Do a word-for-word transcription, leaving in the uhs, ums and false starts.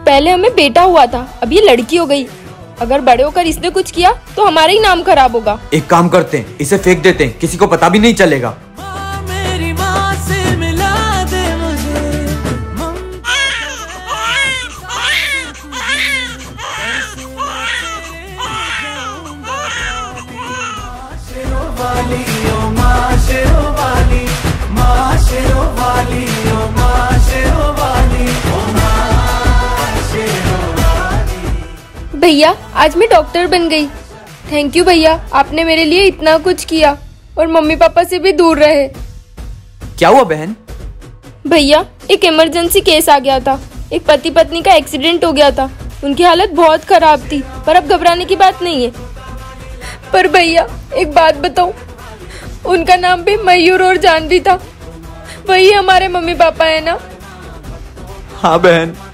पहले हमें बेटा हुआ था, अब ये लड़की हो गई। अगर बड़े होकर इसने कुछ किया तो हमारा ही नाम खराब होगा। एक काम करते हैं, इसे फेंक देते हैं, किसी को पता भी नहीं चलेगा। भैया आज मैं डॉक्टर बन गई। थैंक यू भैया, आपने मेरे लिए इतना कुछ किया और मम्मी पापा से भी दूर रहे। क्या हुआ बहन? भैया एक इमरजेंसी केस आ गया था। एक पति पत्नी का एक्सीडेंट हो गया था। उनकी हालत बहुत खराब थी, पर अब घबराने की बात नहीं है। पर भैया एक बात बताऊं, उनका नाम भी मयूर और जानवी था। वही हमारे मम्मी पापा है ना? हाँ बहन।